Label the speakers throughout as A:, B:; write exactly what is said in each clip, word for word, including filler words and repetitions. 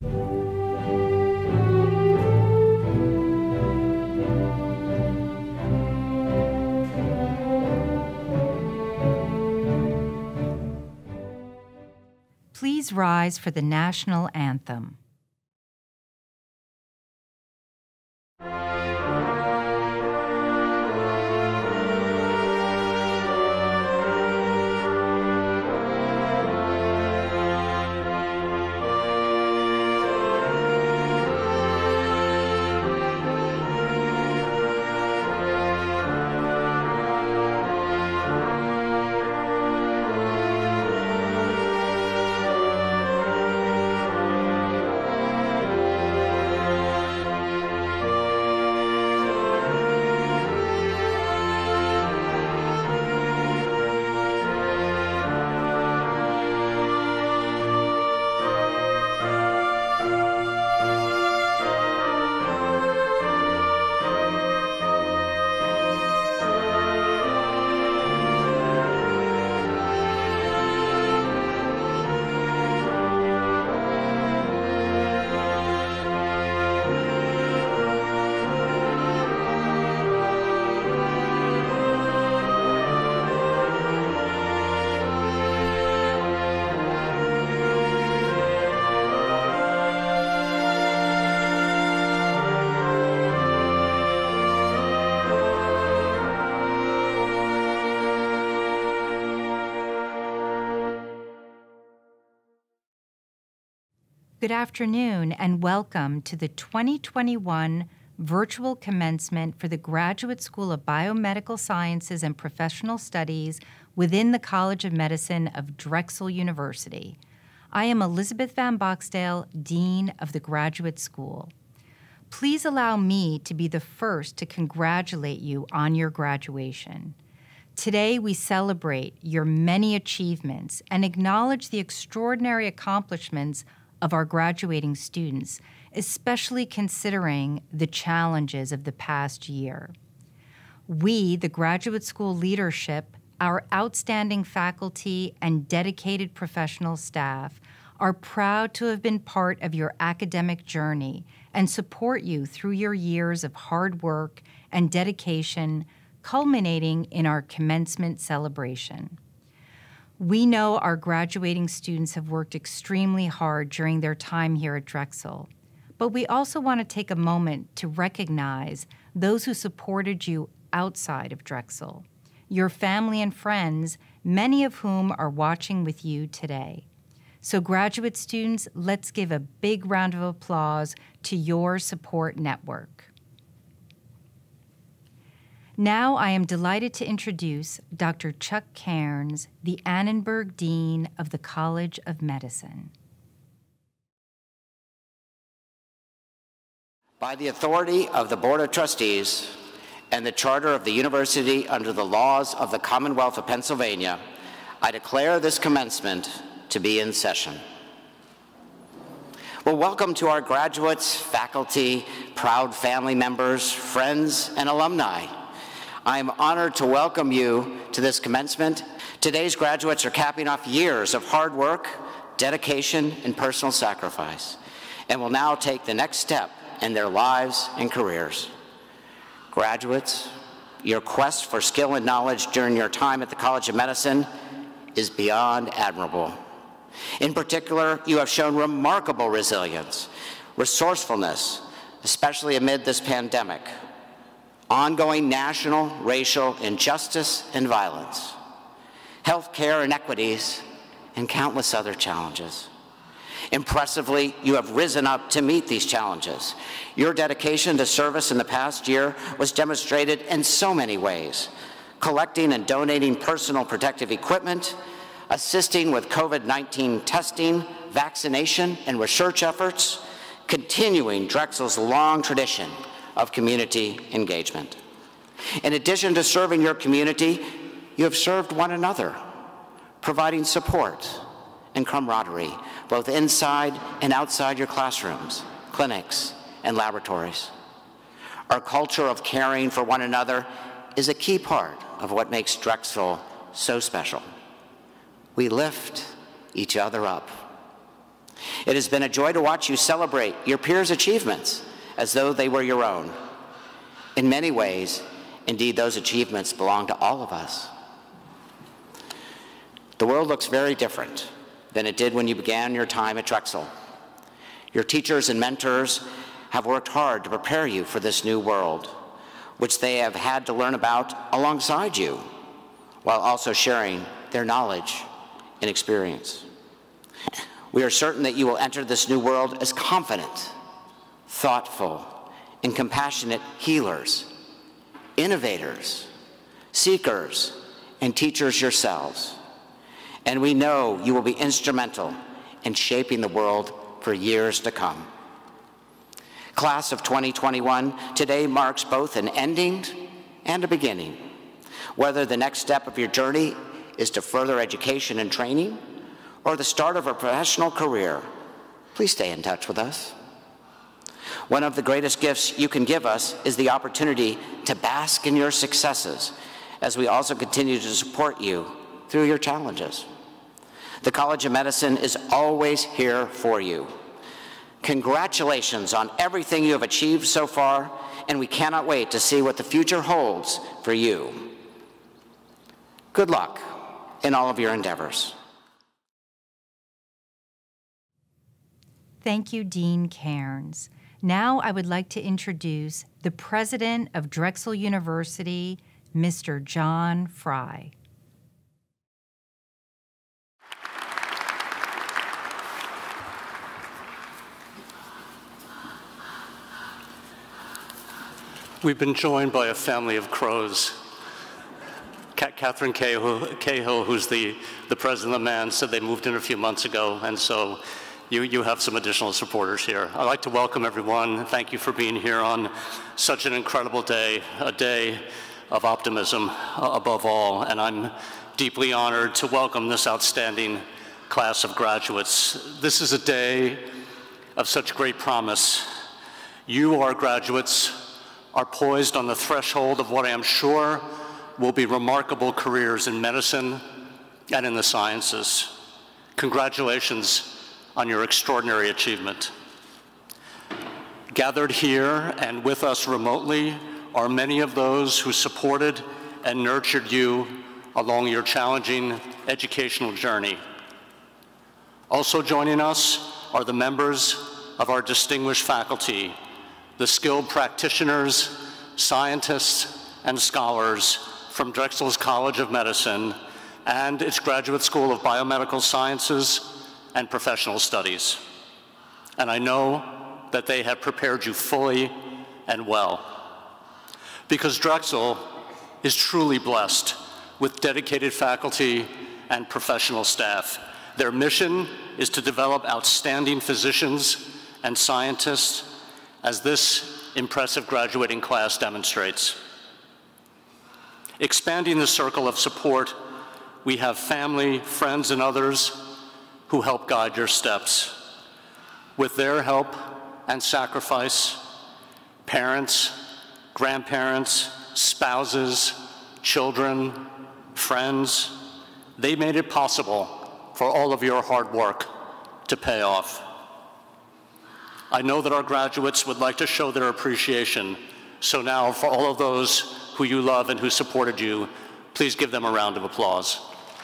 A: Please rise for the national anthem. Good afternoon and welcome to the twenty twenty-one virtual commencement for the Graduate School of Biomedical Sciences and Professional Studies within the College of Medicine of Drexel University. I am Elizabeth Van Boxdale, Dean of the Graduate School. Please allow me to be the first to congratulate you on your graduation. Today we celebrate your many achievements and acknowledge the extraordinary accomplishments of our graduating students, especially considering the challenges of the past year. We, the graduate school leadership, our outstanding faculty, and dedicated professional staff are proud to have been part of your academic journey and support you through your years of hard work and dedication, culminating in our commencement celebration. We know our graduating students have worked extremely hard during their time here at Drexel, but we also want to take a moment to recognize those who supported you outside of Drexel, your family and friends, many of whom are watching with you today. So graduate students, let's give a big round of applause to your support network. Now I am delighted to introduce Doctor Chuck Cairns, the Annenberg Dean of the College of Medicine.
B: By the authority of the Board of Trustees and the Charter of the University under the laws of the Commonwealth of Pennsylvania, I declare this commencement to be in session. Well, welcome to our graduates, faculty, proud family members, friends, and alumni. I am honored to welcome you to this commencement. Today's graduates are capping off years of hard work, dedication, and personal sacrifice, and will now take the next step in their lives and careers. Graduates, your quest for skill and knowledge during your time at the College of Medicine is beyond admirable. In particular, you have shown remarkable resilience, resourcefulness, especially amid this pandemic, ongoing national, racial injustice and violence, healthcare inequities, and countless other challenges. Impressively, you have risen up to meet these challenges. Your dedication to service in the past year was demonstrated in so many ways: collecting and donating personal protective equipment, assisting with COVID nineteen testing, vaccination, and research efforts, continuing Drexel's long tradition of community engagement. In addition to serving your community, you have served one another, providing support and camaraderie, both inside and outside your classrooms, clinics, and laboratories. Our culture of caring for one another is a key part of what makes Drexel so special. We lift each other up. It has been a joy to watch you celebrate your peers' achievements as though they were your own. In many ways, indeed, those achievements belong to all of us. The world looks very different than it did when you began your time at Drexel. Your teachers and mentors have worked hard to prepare you for this new world, which they have had to learn about alongside you, while also sharing their knowledge and experience. We are certain that you will enter this new world as confident, thoughtful, and compassionate healers, innovators, seekers, and teachers yourselves. And we know you will be instrumental in shaping the world for years to come. Class of twenty twenty-one, today marks both an ending and a beginning. Whether the next step of your journey is to further education and training or the start of a professional career, please stay in touch with us. One of the greatest gifts you can give us is the opportunity to bask in your successes as we also continue to support you through your challenges. The College of Medicine is always here for you. Congratulations on everything you have achieved so far, and we cannot wait to see what the future holds for you. Good luck in all of your endeavors.
A: Thank you, Dean Cairns. Now I would like to introduce the president of Drexel University, Mister John Fry.
C: We've been joined by a family of crows. Catherine Cahill, who's the, the president of MAN, said they moved in a few months ago, and so you, you have some additional supporters here. I'd like to welcome everyone. Thank you for being here on such an incredible day, a day of optimism uh, above all, and I'm deeply honored to welcome this outstanding class of graduates. This is a day of such great promise. You, our graduates, are poised on the threshold of what I am sure will be remarkable careers in medicine and in the sciences. Congratulations on your extraordinary achievement. Gathered here and with us remotely are many of those who supported and nurtured you along your challenging educational journey. Also joining us are the members of our distinguished faculty, the skilled practitioners, scientists, and scholars from Drexel's College of Medicine and its Graduate School of Biomedical Sciences and Professional Studies. And I know that they have prepared you fully and well. Because Drexel is truly blessed with dedicated faculty and professional staff. Their mission is to develop outstanding physicians and scientists, as this impressive graduating class demonstrates. Expanding the circle of support, we have family, friends, and others who help guide your steps. With their help and sacrifice, parents, grandparents, spouses, children, friends, they made it possible for all of your hard work to pay off. I know that our graduates would like to show their appreciation, so now for all of those who you love and who supported you, please give them a round of applause.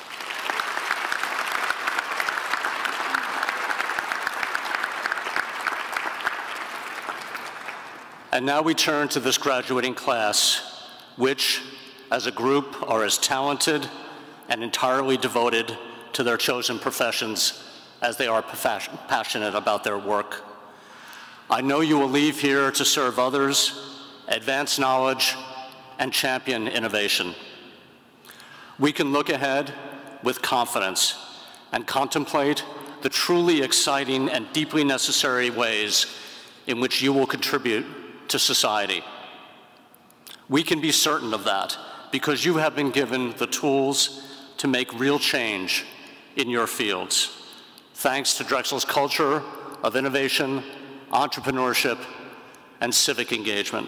C: And now we turn to this graduating class, which, as a group, are as talented and entirely devoted to their chosen professions as they are passionate about their work. I know you will leave here to serve others, advance knowledge, and champion innovation. We can look ahead with confidence and contemplate the truly exciting and deeply necessary ways in which you will contribute to society. We can be certain of that because you have been given the tools to make real change in your fields, thanks to Drexel's culture of innovation, entrepreneurship, and civic engagement.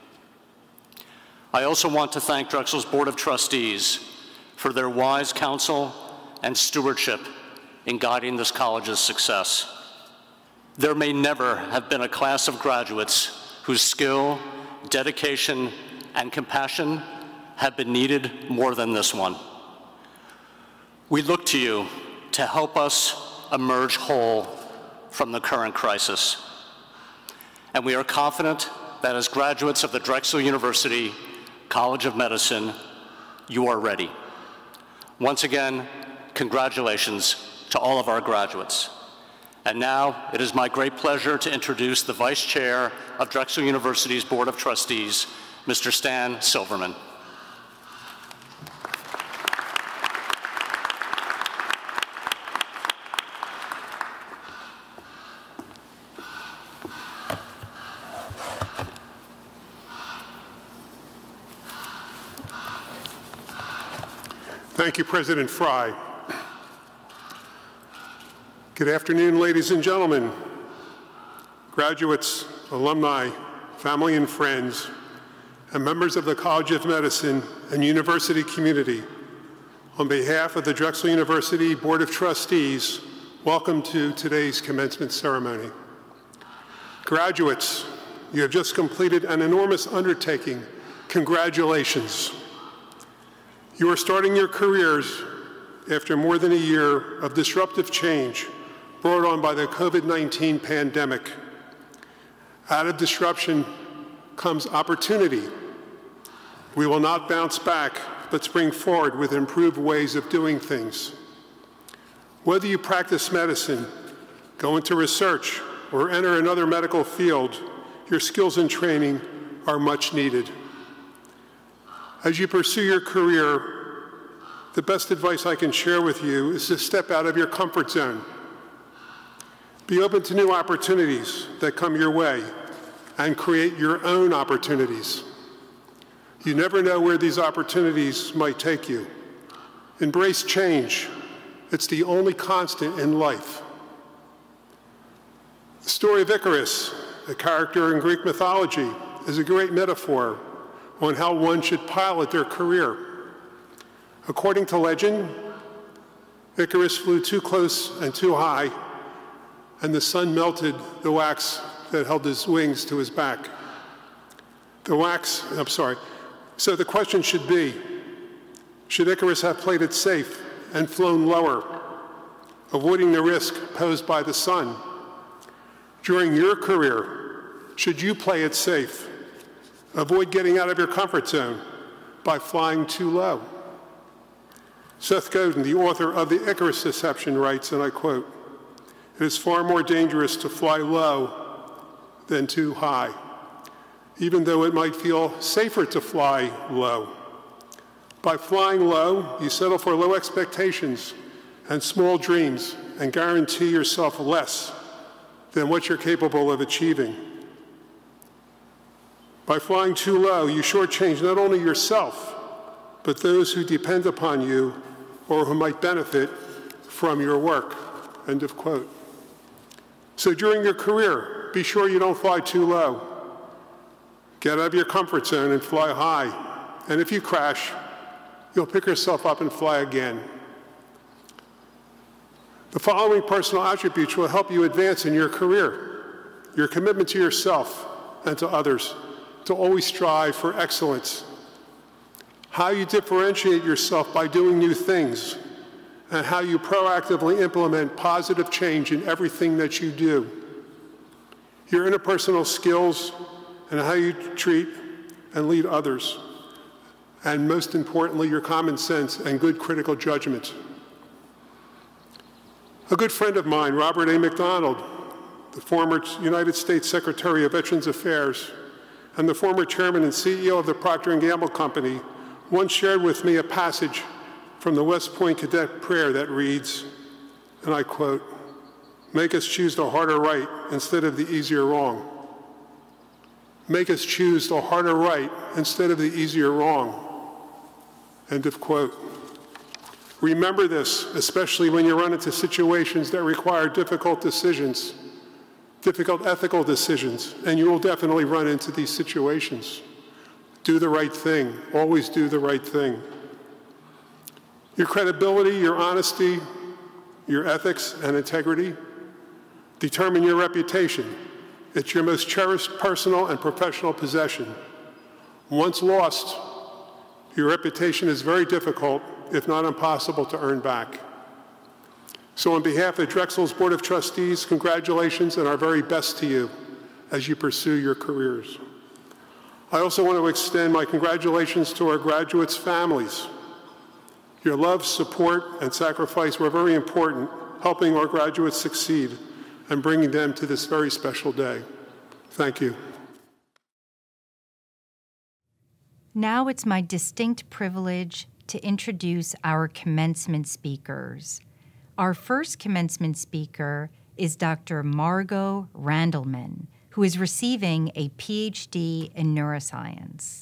C: I also want to thank Drexel's Board of Trustees for their wise counsel and stewardship in guiding this college's success. There may never have been a class of graduates whose skill, dedication, and compassion have been needed more than this one. We look to you to help us emerge whole from the current crisis. And we are confident that as graduates of the Drexel University College of Medicine, you are ready. Once again, congratulations to all of our graduates. And now, it is my great pleasure to introduce the Vice Chair of Drexel University's Board of Trustees, Mister Stan Silverman.
D: Thank you, President Fry. Good afternoon, ladies and gentlemen, graduates, alumni, family and friends, and members of the College of Medicine and university community. On behalf of the Drexel University Board of Trustees, welcome to today's commencement ceremony. Graduates, you have just completed an enormous undertaking. Congratulations. You are starting your careers after more than a year of disruptive change brought on by the COVID nineteen pandemic. Out of disruption comes opportunity. We will not bounce back, but spring forward with improved ways of doing things. Whether you practice medicine, go into research, or enter another medical field, your skills and training are much needed. As you pursue your career, the best advice I can share with you is to step out of your comfort zone. Be open to new opportunities that come your way and create your own opportunities. You never know where these opportunities might take you. Embrace change. It's the only constant in life. The story of Icarus, a character in Greek mythology, is a great metaphor on how one should pilot their career. According to legend, Icarus flew too close and too high, and the sun melted the wax that held his wings to his back. The wax, I'm sorry. So the question should be, should Icarus have played it safe and flown lower, avoiding the risk posed by the sun? During your career, should you play it safe? Avoid getting out of your comfort zone by flying too low. Seth Godin, the author of The Icarus Deception, writes, and I quote, "It is far more dangerous to fly low than too high, even though it might feel safer to fly low. By flying low, you settle for low expectations and small dreams and guarantee yourself less than what you're capable of achieving. By flying too low, you shortchange not only yourself, but those who depend upon you or who might benefit from your work." End of quote. So during your career, be sure you don't fly too low. Get out of your comfort zone and fly high. And if you crash, you'll pick yourself up and fly again. The following personal attributes will help you advance in your career: your commitment to yourself and to others, to always strive for excellence; how you differentiate yourself by doing new things, and how you proactively implement positive change in everything that you do; your interpersonal skills and how you treat and lead others; and most importantly, your common sense and good critical judgment. A good friend of mine, Robert A. McDonald, the former United States Secretary of Veterans Affairs and the former chairman and C E O of the Procter and Gamble Company, once shared with me a passage from the West Point Cadet Prayer that reads, and I quote, "Make us choose the harder right instead of the easier wrong. Make us choose the harder right instead of the easier wrong." End of quote. Remember this, especially when you run into situations that require difficult decisions, difficult ethical decisions, and you will definitely run into these situations. Do the right thing. Always do the right thing. Your credibility, your honesty, your ethics and integrity Determine your reputation. It's your most cherished personal and professional possession. Once lost, your reputation is very difficult, if not impossible, to earn back. So on behalf of Drexel's Board of Trustees, congratulations and our very best to you as you pursue your careers. I also want to extend my congratulations to our graduates' families. Your love, support, and sacrifice were very important, helping our graduates succeed and bringing them to this very special day. Thank you.
A: Now it's my distinct privilege to introduce our commencement speakers. Our first commencement speaker is Doctor Margot Randleman, who is receiving a P H D in neuroscience.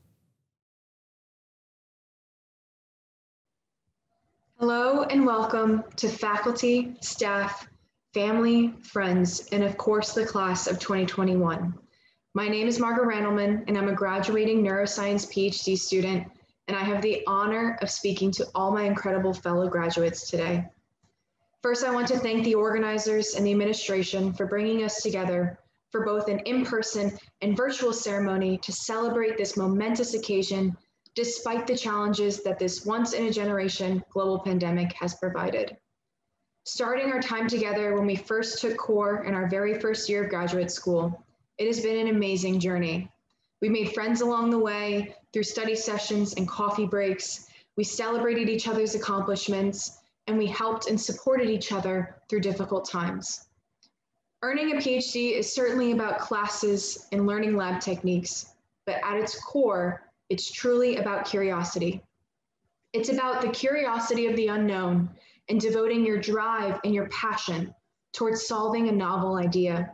E: Hello and welcome to faculty, staff, family, friends, and of course the class of twenty twenty-one. My name is Margot Randleman and I'm a graduating neuroscience P H D student, and I have the honor of speaking to all my incredible fellow graduates today. First, I want to thank the organizers and the administration for bringing us together for both an in-person and virtual ceremony to celebrate this momentous occasion despite the challenges that this once-in-a-generation global pandemic has provided. Starting our time together when we first took core in our very first year of graduate school, it has been an amazing journey. We made friends along the way through study sessions and coffee breaks. We celebrated each other's accomplishments, and we helped and supported each other through difficult times. Earning a P H D is certainly about classes and learning lab techniques, but at its core, it's truly about curiosity. It's about the curiosity of the unknown and devoting your drive and your passion towards solving a novel idea.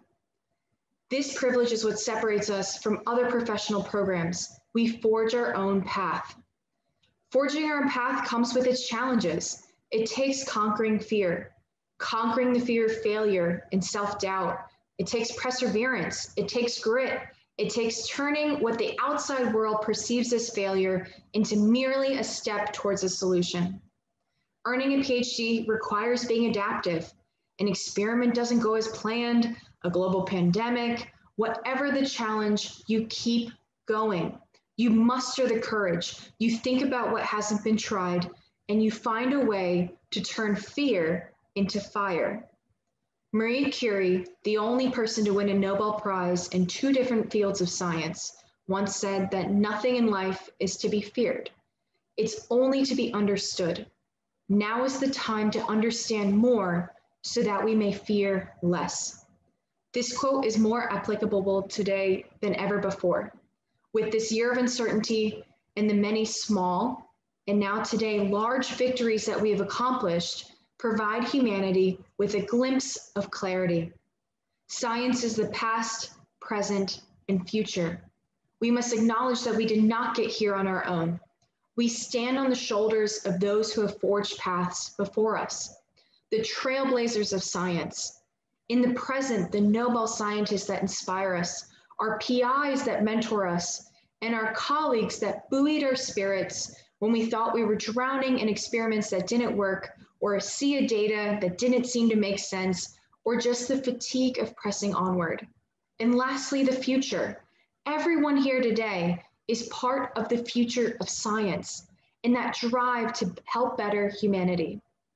E: This privilege is what separates us from other professional programs. We forge our own path. Forging our own path comes with its challenges. It takes conquering fear, conquering the fear of failure and self-doubt. It takes perseverance. It takes grit. It takes turning what the outside world perceives as failure into merely a step towards a solution. Earning a P H D requires being adaptive. An experiment doesn't go as planned, a global pandemic, whatever the challenge, you keep going. You muster the courage. You think about what hasn't been tried, and you find a way to turn fear into fire. Marie Curie, the only person to win a Nobel Prize in two different fields of science, once said that nothing in life is to be feared. It's only to be understood. Now is the time to understand more so that we may fear less. This quote is more applicable today than ever before. With this year of uncertainty and the many small, and now today large victories that we have accomplished, provide humanity with a glimpse of clarity. Science is the past, present, and future. We must acknowledge that we did not get here on our own. We stand on the shoulders of those who have forged paths before us, the trailblazers of science. In the present, the Nobel scientists that inspire us, our P Is that mentor us, and our colleagues that buoyed our spirits when we thought we were drowning in experiments that didn't work, or a sea of data that didn't seem to make sense, or just the fatigue of pressing onward. And lastly, the future. Everyone here today is part of the future of science and that drive to help better humanity.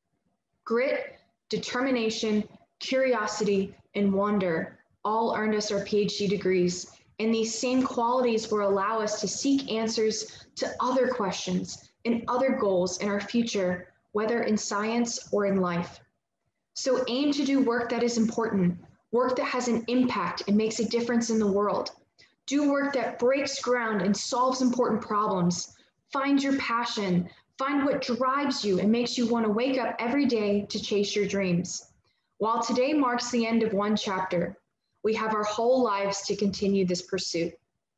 E: Grit, determination, curiosity, and wonder all earned us our P H D degrees, and these same qualities will allow us to seek answers to other questions and other goals in our future, whether in science or in life. So aim to do work that is important, work that has an impact and makes a difference in the world. Do work that breaks ground and solves important problems. Find your passion, find what drives you and makes you want to wake up every day to chase your dreams. While today marks the end of one chapter, we have our whole lives to continue this pursuit.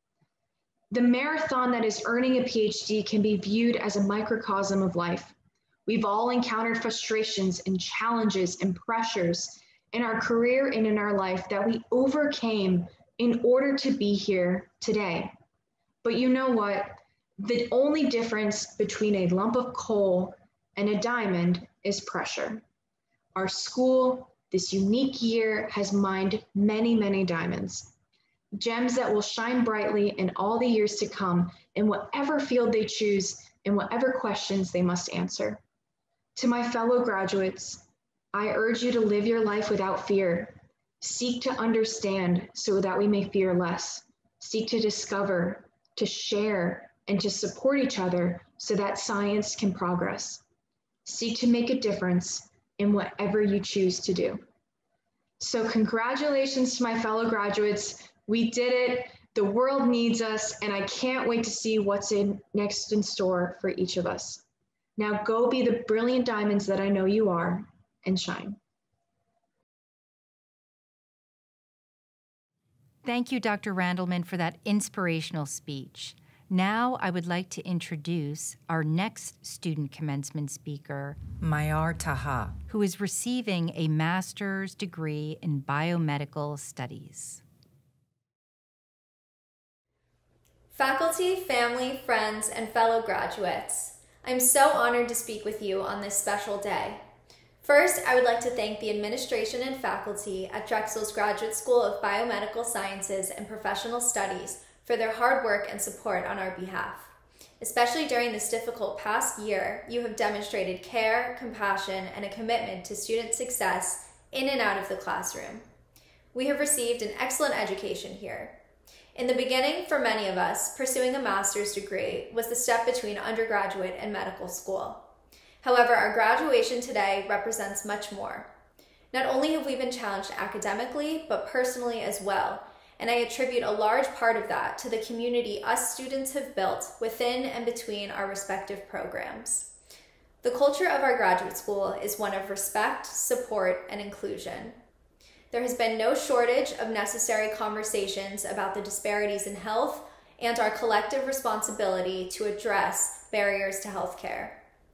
E: The marathon that is earning a P H D can be viewed as a microcosm of life. We've all encountered frustrations and challenges and pressures in our career and in our life that we overcame in order to be here today. But you know what? The only difference between a lump of coal and a diamond is pressure. Our school, this unique year has mined many, many diamonds, gems that will shine brightly in all the years to come in whatever field they choose and whatever questions they must answer. To my fellow graduates, I urge you to live your life without fear. Seek to understand so that we may fear less. Seek to discover, to share, and to support each other so that science can progress. Seek to make a difference in whatever you choose to do. So congratulations to my fellow graduates. We did it. The world needs us, and I can't wait to see what's in next in store for each of us. Now go be the brilliant diamonds that I know you are, and shine.
A: Thank you, Doctor Randleman, for that inspirational speech. Now I would like to introduce our next student commencement speaker, Mayar Taha, who is receiving a master's degree in biomedical studies.
F: Faculty, family, friends, and fellow graduates, I'm so honored to speak with you on this special day. First, I would like to thank the administration and faculty at Drexel's Graduate School of Biomedical Sciences and Professional Studies for their hard work and support on our behalf. Especially during this difficult past year, you have demonstrated care, compassion, and a commitment to student success in and out of the classroom. We have received an excellent education here. In the beginning, for many of us, pursuing a master's degree was the step between undergraduate and medical school. However, our graduation today represents much more. Not only have we been challenged academically, but personally as well, and I attribute a large part of that to the community us students have built within and between our respective programs. The culture of our graduate school is one of respect, support, and inclusion. There has been no shortage of necessary conversations about the disparities in health and our collective responsibility to address barriers to healthcare.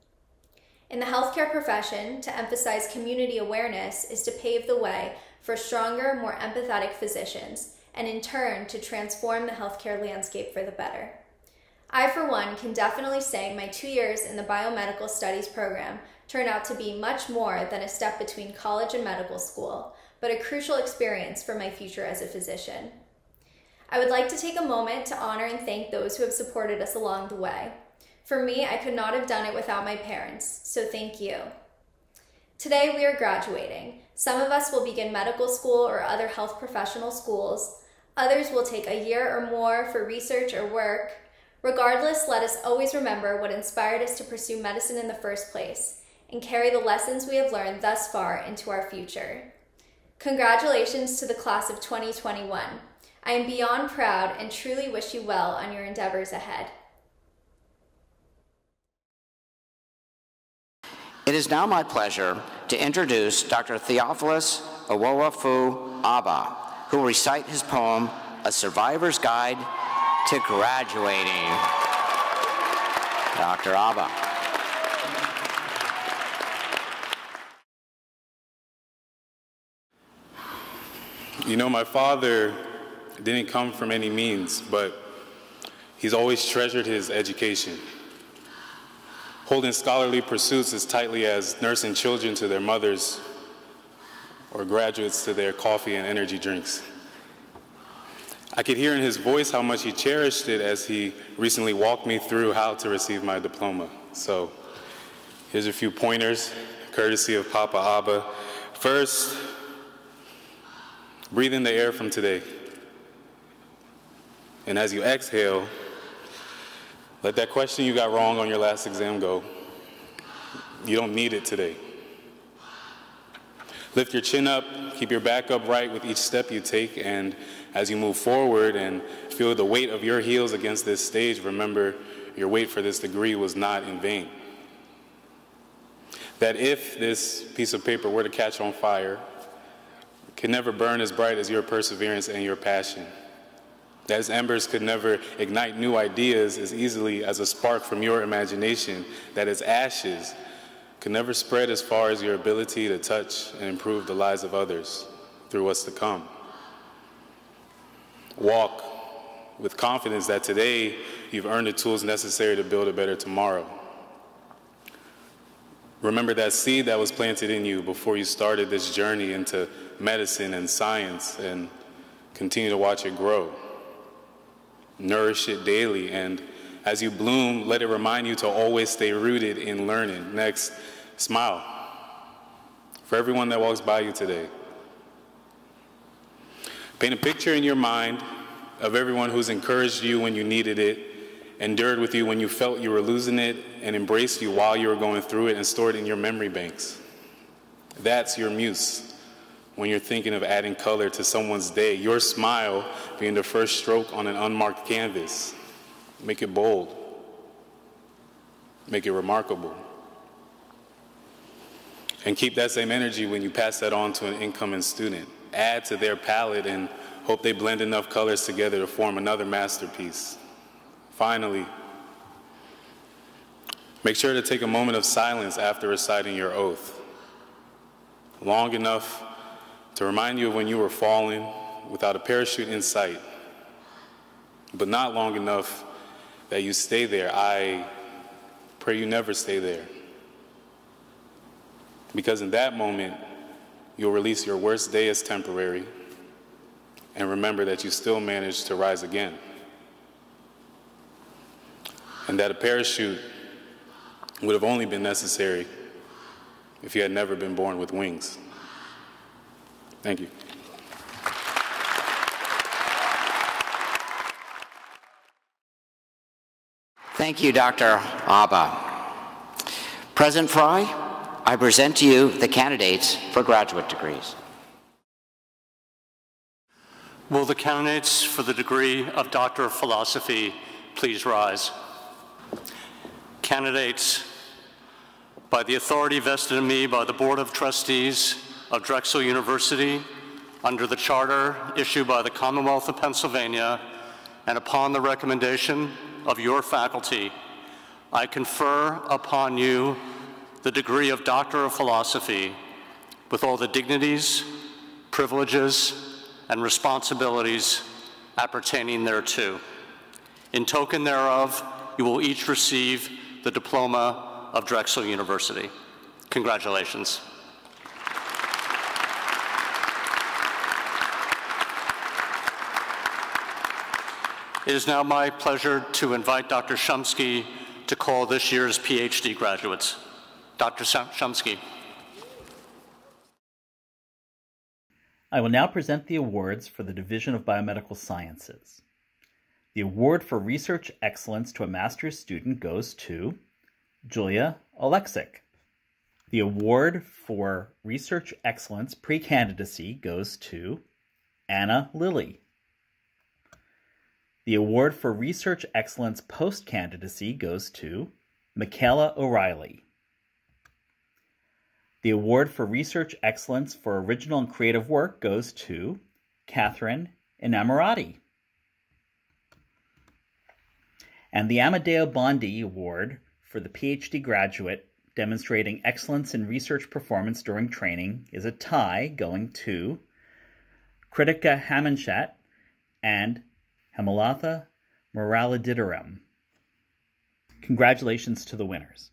F: In the healthcare profession, to emphasize community awareness is to pave the way for stronger, more empathetic physicians, and in turn to transform the healthcare landscape for the better. I, for one, can definitely say my two years in the biomedical studies program turned out to be much more than a step between college and medical school, but a crucial experience for my future as a physician. I would like to take a moment to honor and thank those who have supported us along the way. For me, I could not have done it without my parents, so thank you. Today we are graduating. Some of us will begin medical school or other health professional schools. Others will take a year or more for research or work. Regardless, let us always remember what inspired us to pursue medicine in the first place and carry the lessons we have learned thus far into our future. Congratulations to the class of twenty twenty-one. I am beyond proud and truly wish you well on your endeavors ahead.
B: It is now my pleasure to introduce Doctor Theophilus Owofu Abba, who will recite his poem, A Survivor's Guide to Graduating. Doctor Abba.
G: You know, my father didn't come from any means, but he's always treasured his education, holding scholarly pursuits as tightly as nursing children to their mothers or graduates to their coffee and energy drinks. I could hear in his voice how much he cherished it as he recently walked me through how to receive my diploma. So here's a few pointers, courtesy of Papa Abba. First, breathe in the air from today. And as you exhale, let that question you got wrong on your last exam go. You don't need it today. Lift your chin up, keep your back upright with each step you take, and as you move forward and feel the weight of your heels against this stage, remember your wait for this degree was not in vain. That if this piece of paper were to catch on fire, it can never burn as bright as your perseverance and your passion. As embers could never ignite new ideas as easily as a spark from your imagination, that as ashes could never spread as far as your ability to touch and improve the lives of others through what's to come. Walk with confidence that today you've earned the tools necessary to build a better tomorrow. Remember that seed that was planted in you before you started this journey into medicine and science, and continue to watch it grow. Nourish it daily, and as you bloom, let it remind you to always stay rooted in learning. Next, smile for everyone that walks by you today. Paint a picture in your mind of everyone who's encouraged you when you needed it, endured with you when you felt you were losing it, and embraced you while you were going through it, and stored in your memory banks. That's your muse when you're thinking of adding color to someone's day, your smile being the first stroke on an unmarked canvas. Make it bold. Make it remarkable. And keep that same energy when you pass that on to an incoming student. Add to their palette and hope they blend enough colors together to form another masterpiece. Finally, make sure to take a moment of silence after reciting your oath. Long enough to remind you of when you were falling without a parachute in sight, but not long enough that you stay there. I pray you never stay there. Because in that moment, you'll release your worst day as temporary and remember that you still managed to rise again. And that a parachute would have only been necessary if you had never been born with wings. Thank you.
B: Thank you, Doctor Abba. President Fry, I present to you the candidates for graduate degrees.
C: Will the candidates for the degree of Doctor of Philosophy please rise? Candidates, by the authority vested in me by the Board of Trustees of Drexel University, under the charter issued by the Commonwealth of Pennsylvania, and upon the recommendation of your faculty, I confer upon you the degree of Doctor of Philosophy with all the dignities, privileges, and responsibilities appertaining thereto. In token thereof, you will each receive the diploma of Drexel University. Congratulations. It is now my pleasure to invite Doctor Shumsky to call this year's PhD graduates. Doctor Shumsky.
H: I will now present the awards for the Division of Biomedical Sciences. The award for Research Excellence to a Master's student goes to Julia Oleksic. The award for Research Excellence Pre-Candidacy goes to Anna Lilly. The award for Research Excellence Post-Candidacy goes to Michaela O'Reilly. The award for Research Excellence for Original and Creative Work goes to Catherine Inamorati. And the Amadeo Bondi Award for the PhD graduate demonstrating excellence in research performance during training is a tie going to Kritika Hamanshat and Hemalatha Muraliditharam. Congratulations to the winners.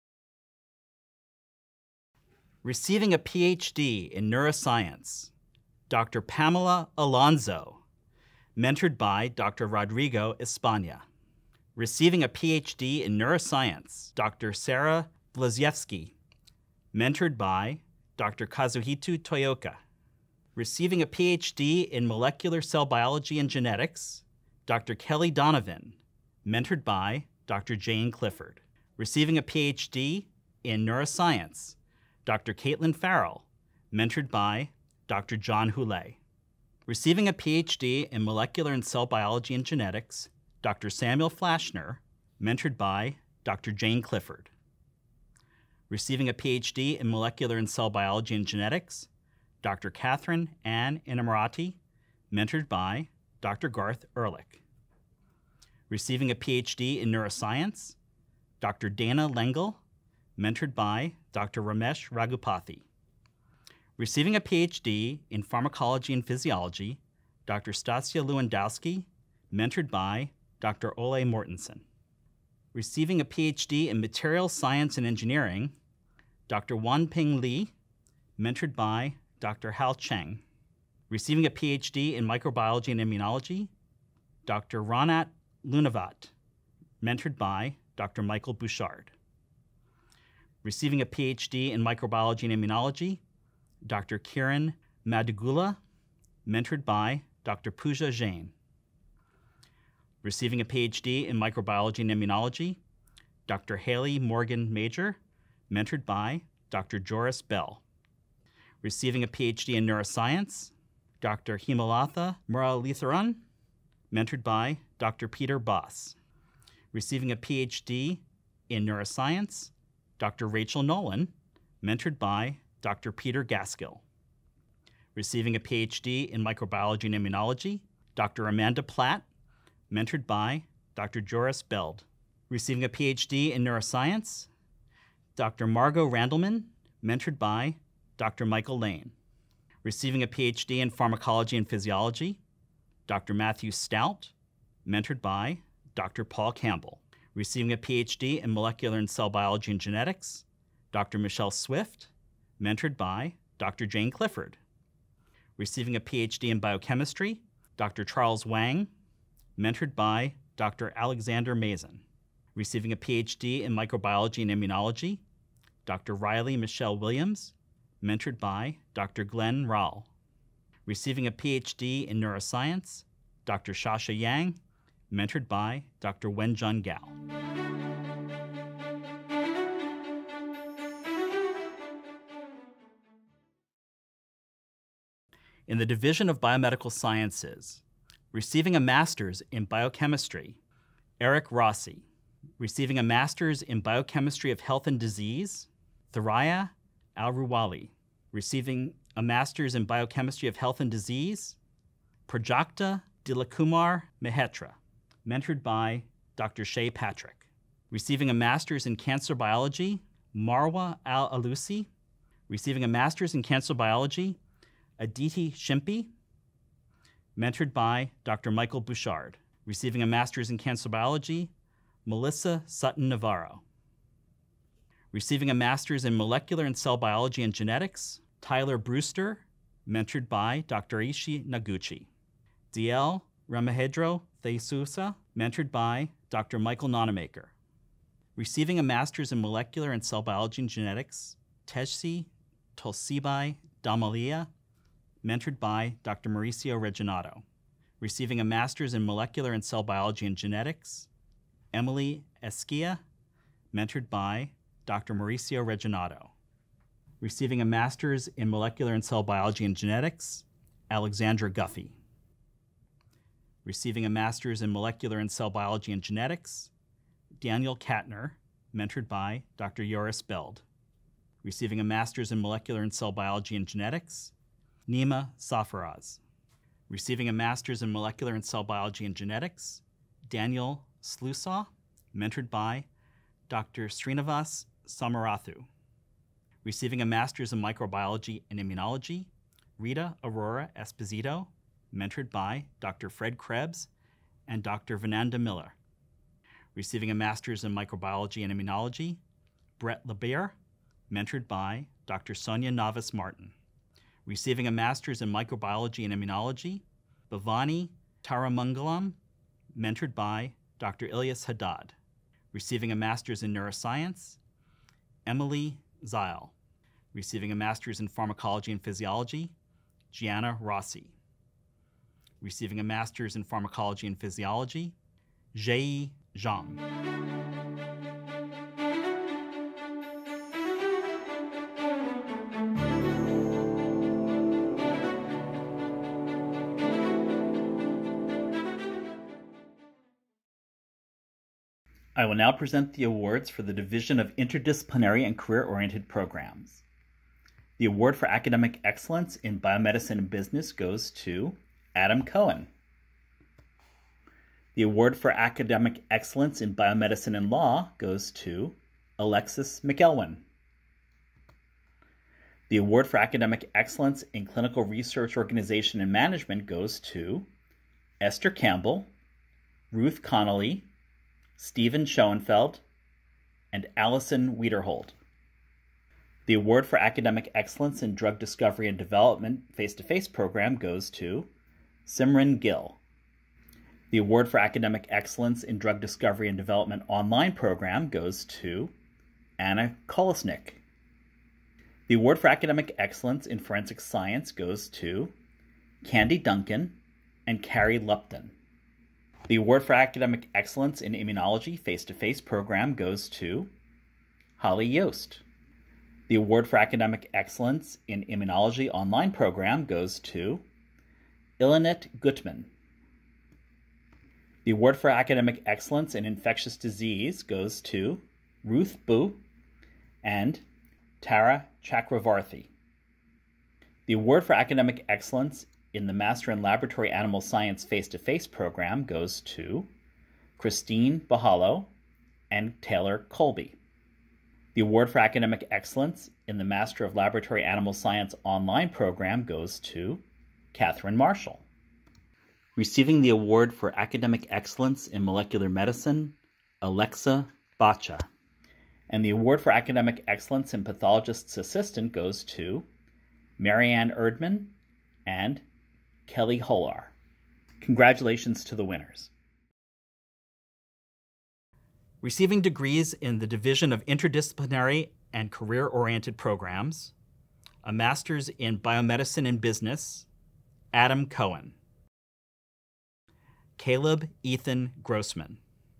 H: Receiving a PhD in neuroscience, Doctor Pamela Alonso, mentored by Doctor Rodrigo Espana. Receiving a PhD in neuroscience, Doctor Sarah Blaziewski, mentored by Doctor Kazuhito Toyoka. Receiving a PhD in molecular cell biology and genetics, Doctor Kelly Donovan, mentored by Doctor Jane Clifford. Receiving a PhD in neuroscience, Doctor Caitlin Farrell, mentored by Doctor John Houlet. Receiving a PhD in molecular and cell biology and genetics, Doctor Samuel Flashner, mentored by Doctor Jane Clifford. Receiving a PhD in molecular and cell biology and genetics, Doctor Catherine Ann Inamorati, mentored by Doctor Garth Ehrlich. Receiving a PhD in neuroscience, Doctor Dana Lengel, mentored by Doctor Ramesh Raghupathy. Receiving a PhD in pharmacology and physiology, Doctor Stasia Lewandowski, mentored by Doctor Ole Mortensen. Receiving a PhD in materials science and engineering, Doctor Wanping Li, mentored by Doctor Hao Cheng. Receiving a P H D in microbiology and immunology, Doctor Ronat Lunavat, mentored by Doctor Michael Bouchard. Receiving a P H D in microbiology and immunology, Doctor Kiran Madugula, mentored by Doctor Pooja Jain. Receiving a P H D in microbiology and immunology, Doctor Haley Morgan Major, mentored by Doctor Joris Bell. Receiving a P H D in neuroscience, Doctor Himalatha Muralitharan, mentored by Doctor Peter Boss. Receiving a P H D in neuroscience, Doctor Rachel Nolan, mentored by Doctor Peter Gaskill. Receiving a P H D in microbiology and immunology, Doctor Amanda Platt, mentored by Doctor Joris Beld. Receiving a P H D in neuroscience, Doctor Margot Randleman, mentored by Doctor Michael Lane. Receiving a P H D in pharmacology and physiology, Doctor Matthew Stout, mentored by Doctor Paul Campbell. Receiving a P H D in molecular and cell biology and genetics, Doctor Michelle Swift, mentored by Doctor Jane Clifford. Receiving a P H D in biochemistry, Doctor Charles Wang, mentored by Doctor Alexander Mason. Receiving a P H D in microbiology and immunology, Doctor Riley Michelle Williams, mentored by Doctor Glenn Rall. Receiving a P H D in neuroscience, Doctor Shasha Yang, mentored by Doctor Wenjun Gao. In the Division of Biomedical Sciences, receiving a master's in biochemistry, Eric Rossi. Receiving a master's in biochemistry of health and disease, Thuraya Al-Ruwali. Receiving a master's in biochemistry of health and disease, Prajakta Dilakumar Mehetra, mentored by Doctor Shay Patrick. Receiving a master's in cancer biology, Marwa Al-Alusi. Receiving a master's in cancer biology, Aditi Shimpi, mentored by Doctor Michael Bouchard. Receiving a master's in cancer biology, Melissa Sutton Navarro. Receiving a master's in molecular and cell biology and genetics, Tyler Brewster, mentored by Doctor Ishi Naguchi. D L Ramahedro Theisusa, mentored by Doctor Michael Nonamaker. Receiving a master's in molecular and cell biology and genetics, Tejsi Tolsibai Damalia, mentored by Doctor Mauricio Reginato. Receiving a master's in molecular and cell biology and genetics, Emily Esquia, mentored by Doctor Mauricio Reginato. Receiving a master's in molecular and cell biology and genetics, Alexandra Guffey. Receiving a master's in molecular and cell biology and genetics, Daniel Katner, mentored by Doctor Joris Beld. Receiving a master's in molecular and cell biology and genetics, Nima Safaraz. Receiving a master's in molecular and cell biology and genetics, Daniel Slusaw, mentored by Doctor Srinivas Samarathu. Receiving a master's in microbiology and immunology, Rita Aurora Esposito, mentored by Doctor Fred Krebs and Doctor Vananda Miller. Receiving a master's in microbiology and immunology, Brett LeBear, mentored by Doctor Sonia Navas Martin. Receiving a master's in microbiology and immunology, Bhavani Taramangalam, mentored by Doctor Ilyas Haddad. Receiving a master's in neuroscience, Emily Zile. Receiving a master's in pharmacology and physiology, Gianna Rossi. Receiving a master's in pharmacology and physiology, Jie Zhang. I will now present the awards for the Division of Interdisciplinary and Career-Oriented Programs. The award for Academic Excellence in Biomedicine and Business goes to Adam Cohen. The award for Academic Excellence in Biomedicine and Law goes to Alexis McElwin. The award for Academic Excellence in Clinical Research Organization and Management goes to Esther Campbell, Ruth Connolly, Stephen Schoenfeld, and Allison Wiederhold. The award for Academic Excellence in Drug Discovery and Development face-to-face program goes to Simran Gill. The award for Academic Excellence in Drug Discovery and Development online program goes to Anna Kolesnik. The award for Academic Excellence in Forensic Science goes to Candy Duncan and Carrie Lupton. The award for Academic Excellence in Immunology face-to-face program goes to Holly Yost. The award for Academic Excellence in Immunology online program goes to Ilanet Gutman. The award for Academic Excellence in Infectious Disease goes to Ruth Bu and Tara Chakravarthi. The award for Academic Excellence in the Master in Laboratory Animal Science face-to-face program goes to Christine Bahalo and Taylor Colby. The award for Academic Excellence in the Master of Laboratory Animal Science online program goes to Catherine Marshall. Receiving the award for Academic Excellence in Molecular Medicine, Alexa Bacha. And the award for Academic Excellence in Pathologist's Assistant goes to Marianne Erdman and Kelly Holar. Congratulations to the winners. Receiving degrees in the Division of Interdisciplinary and Career-Oriented Programs, a Master's in Biomedicine and Business, Adam Cohen. Caleb Ethan Grossman.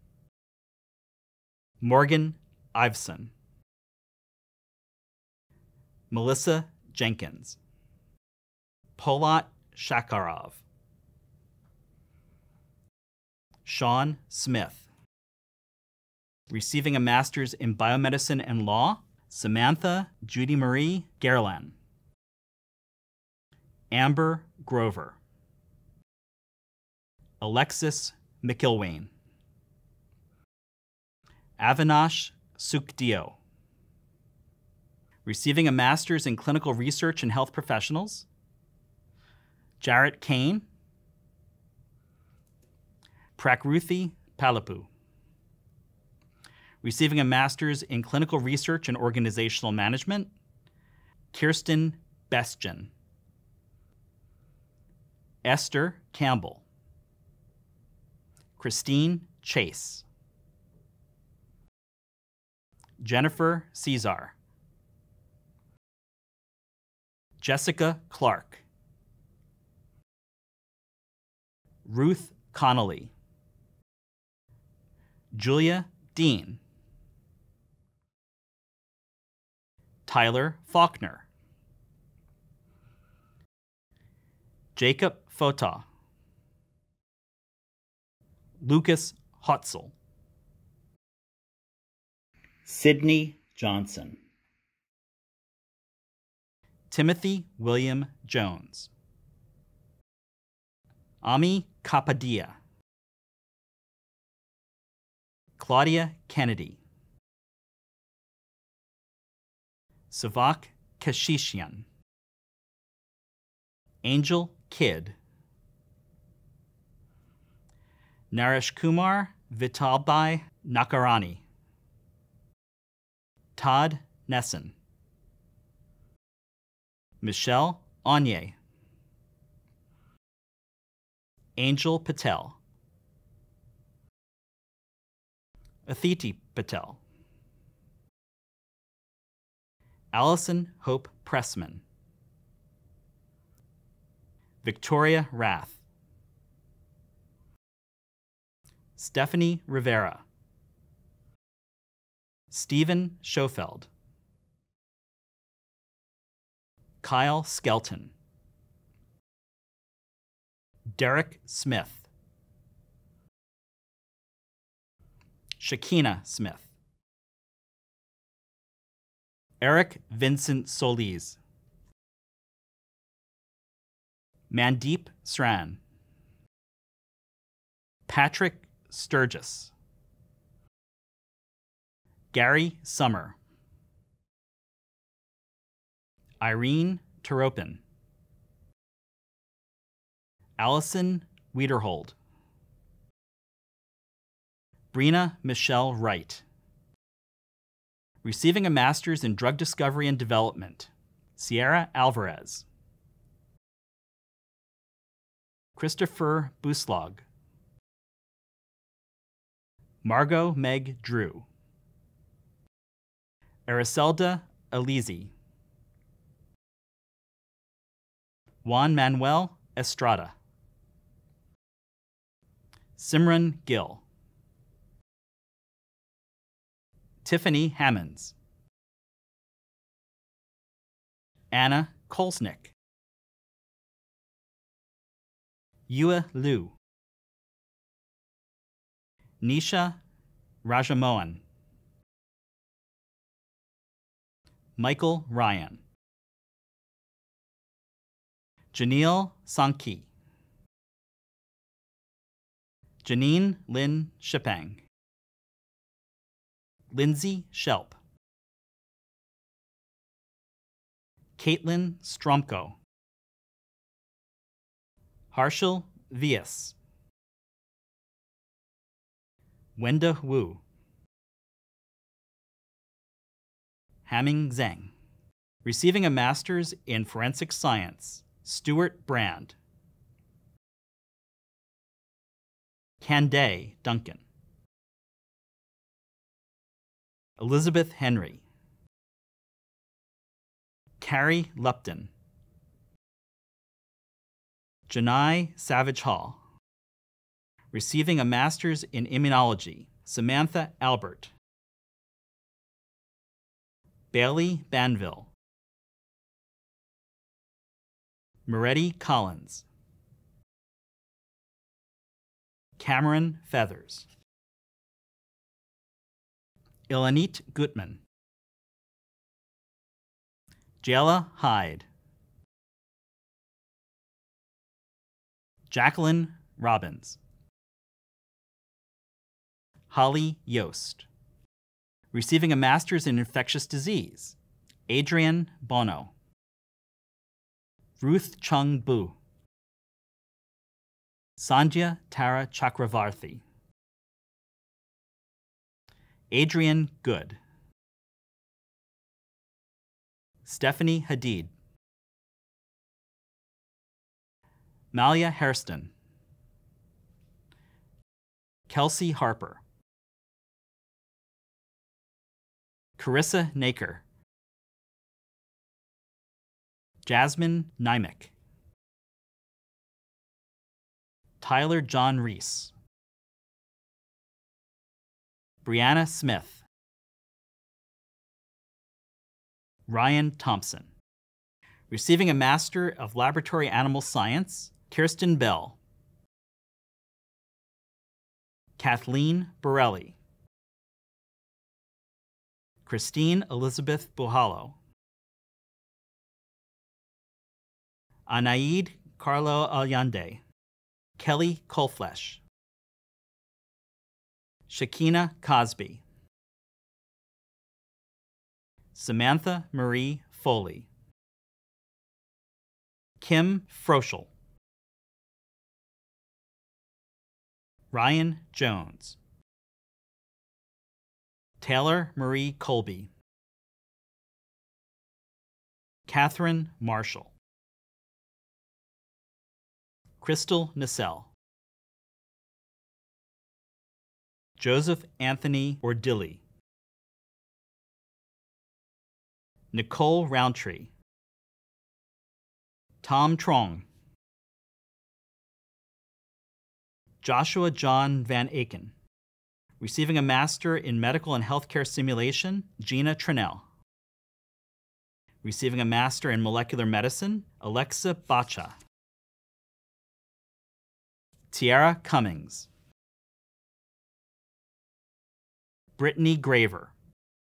H: Morgan Iveson. Melissa Jenkins. Polat Shakarov. Sean Smith. Receiving a Master's in Biomedicine and Law, Samantha Judy Marie Gerlan. Amber Grover. Alexis McIlwain. Avinash Sukhdeo. Receiving a Master's in Clinical Research and Health Professionals, Jarrett Kane. Prakruthi Palapu. Receiving a Master's in Clinical Research and Organizational Management, Kirsten Bestjen. Esther Campbell. Christine Chase. Jennifer Caesar. Jessica Clark. Ruth Connolly. Julia Dean. Tyler Faulkner. Jacob Fota. Lucas Hotzel. Sydney Johnson. Timothy William Jones. Ami Kapadia. Claudia Kennedy. Savak Kashishian. Angel Kidd. Naresh Kumar Vitalbai Nakarani. Todd Nesson. Michelle Anye. Angel Patel. Athiti Patel. Allison Hope Pressman. Victoria Rath. Stephanie Rivera. Stephen Schofeld. Kyle Skelton. Derek Smith. Shakina Smith. Eric Vincent Solis. Mandeep Sran. Patrick Sturgis. Gary Summer. Irene Teropin. Allison Wiederhold. Brina Michelle Wright. Receiving a master's in drug discovery and development, Sierra Alvarez. Christopher Buslog. Margot Meg Drew. Ariselda Alizi. Juan Manuel Estrada. Simran Gill. Tiffany Hammonds. Anna Kolsnick. Yua Liu. Nisha Rajamohan. Michael Ryan. Janelle Sankey. Janine Lynn Shipang. Lindsay Shelp. Caitlin Stromko. Harshal Vias. Wenda Wu. Hamming Zhang. Receiving a master's in forensic science, Stuart Brand. Candae Duncan. Elizabeth Henry. Carrie Lupton. Janai Savage Hall. Receiving a master's in immunology, Samantha Albert. Bailey Banville. Moretti Collins. Cameron Feathers. Ilanit Gutman. Jayla Hyde. Jacqueline Robbins. Holly Yost. Receiving a master's in infectious disease, Adrian Bono. Ruth Chung Bu. Sandhya Tara Chakravarthi. Adrian Good. Stephanie Hadid. Malia Hairston. Kelsey Harper. Carissa Naker. Jasmine Nymek. Tyler John Reese. Brianna Smith. Ryan Thompson. Receiving a Master of Laboratory Animal Science, Kirsten Bell. Kathleen Borelli. Christine Elizabeth Buhalo. Anaid Carlo Allende. Kelly Colflesh. Shakina Cosby. Samantha Marie Foley. Kim Froschel. Ryan Jones. Taylor Marie Colby. Catherine Marshall. Crystal Nacelle. Joseph Anthony Ordilli. Nicole Roundtree. Tom Trong. Joshua John Van Aken. Receiving a Master in Medical and Healthcare Simulation, Gina Trinnell. Receiving a Master in Molecular Medicine, Alexa Bacha. Tiara Cummings. Brittany Graver.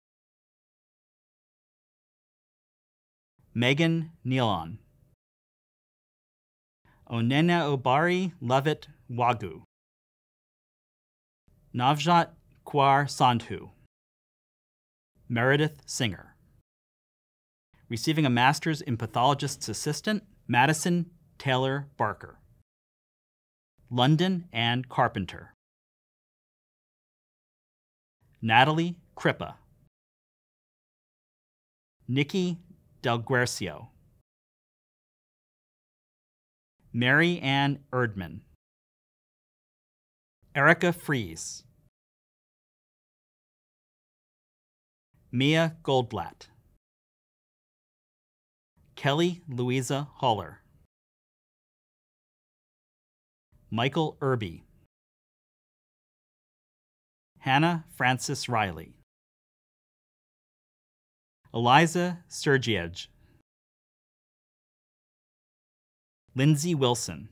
H: Megan Nealon. Onena Obari Levitt Wagu. Navjot Kaur Sandhu. Meredith Singer. Receiving a Master's in Pathologist's Assistant, Madison Taylor Barker. London Ann Carpenter. Natalie Crippa. Nikki Del Guercio, Mary Ann Erdman, Erica Fries, Mia Goldblatt, Kelly Louisa Haller, Michael Irby, Hannah Frances Riley, Eliza Sergiej, Lindsay Wilson,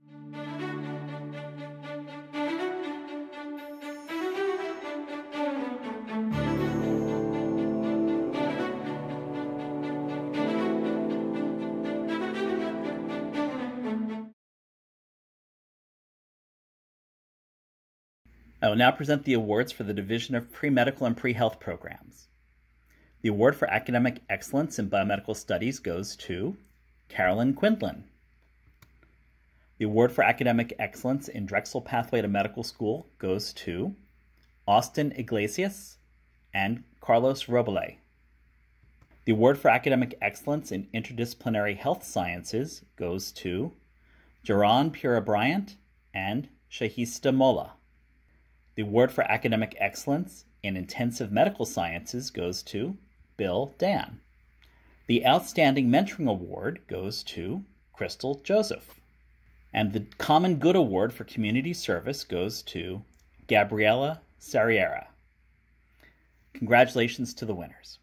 I: I will now present the awards for the Division of Pre-Medical and Pre-Health Programs. The award for Academic Excellence in Biomedical Studies goes to Carolyn Quindlen. The award for Academic Excellence in Drexel Pathway to Medical School goes to Austin Iglesias and Carlos Robele. The award for Academic Excellence in Interdisciplinary Health Sciences goes to Jaron Pura-Bryant and Shahista Molla. The award for Academic Excellence in Intensive Medical Sciences goes to Bill Dan. The Outstanding Mentoring Award goes to Crystal Joseph. And the Common Good Award for Community Service goes to Gabriela Sarriera. Congratulations to the winners.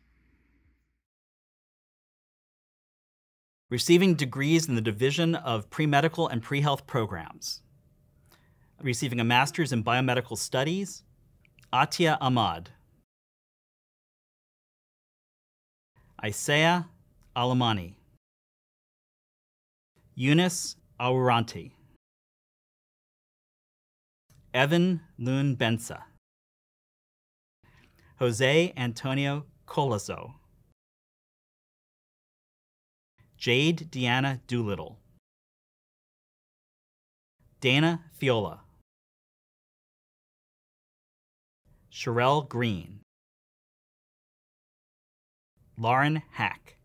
H: Receiving degrees in the Division of Pre-Medical and Pre-Health Programs. Receiving a Master's in Biomedical Studies, Atia Ahmad. Isaiah Alamani. Eunice Auranti. Evan Lune Bensa. Jose Antonio Colazo. Jade Deanna Doolittle. Dana Fiola. Sherelle Green. Lauren Hack.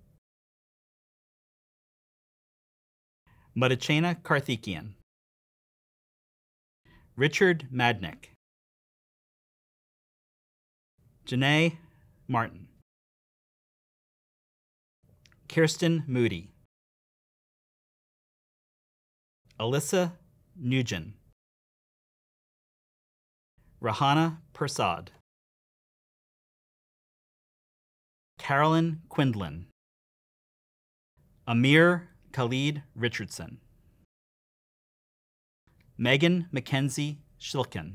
H: Madachena Karthikian. Richard Madnick. Janae Martin. Kirsten Moody. Alyssa Nugent. Rahana Persad. Carolyn Quindlen. Amir Khalid Richardson. Megan Mackenzie Shilkin.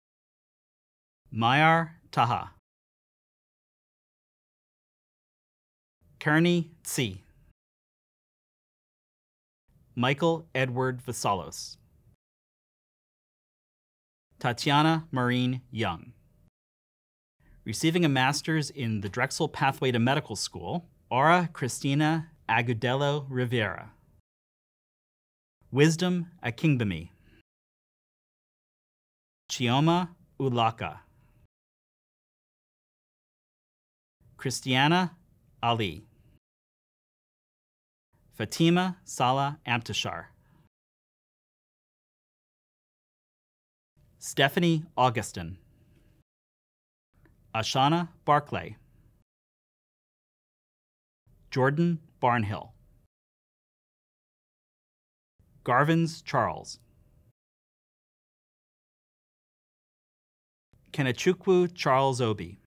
H: Mayar Taha. Kearney Tsi. Michael Edward Vasalos. Tatiana Maureen Young. Receiving a Master's in the Drexel Pathway to Medical School, Aura Cristina Agudelo Rivera. Wisdom Akingbemi. Chioma Ulaka. Christiana Ali. Fatima Salah Amtashar. Stephanie Augustin. Ashana Barclay. Jordan Barnhill. Garvins Charles. Kenechukwu Charles Obi.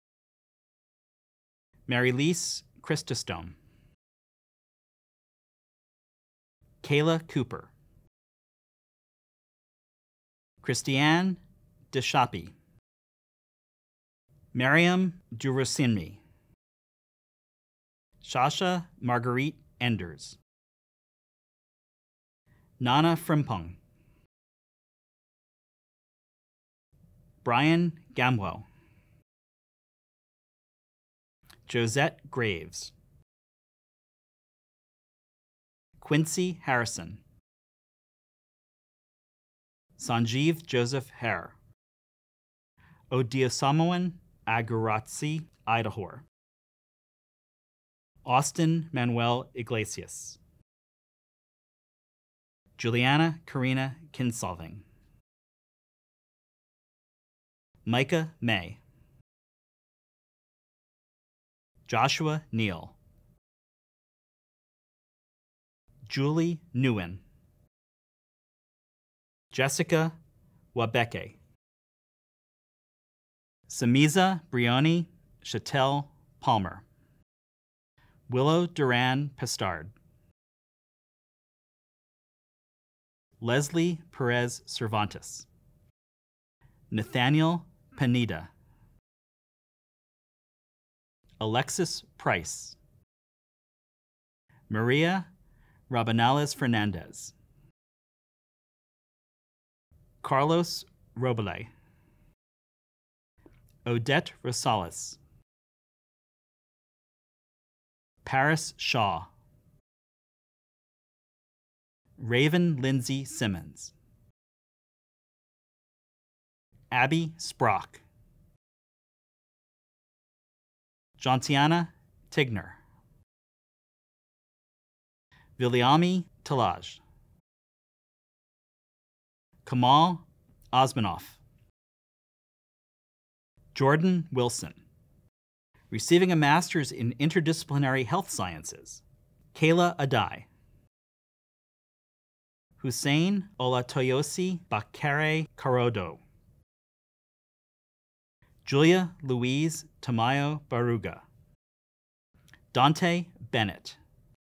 H: Marylise Christostome. Kayla Cooper. Christiane Deshapi. Mariam Durosinmi. Shasha Marguerite Enders. Nana Frimpong. Brian Gamwell. Josette Graves. Quincy Harrison. Sanjeev Joseph Hare. Odiosamoan Aguratsi Idahor. Austin Manuel Iglesias. Juliana Karina Kinsolving. Micah May. Joshua Neal. Julie Nguyen. Jessica Wabeke. Samiza Brioni Chattel Palmer. Willow Duran Pestard. Leslie Perez Cervantes. Nathaniel Panida. Alexis Price. Maria Rabanales Fernandez. Carlos Robele. Odette Rosales. Paris Shaw. Raven Lindsay Simmons. Abby Sprock. Jontiana Tigner. Viliami Talaj. Kamal Osmanoff. Jordan Wilson. Receiving a master's in interdisciplinary health sciences, Kayla Adai. Hussein Olatoyosi Bakare Karodo. Julia Louise Tamayo Baruga. Dante Bennett.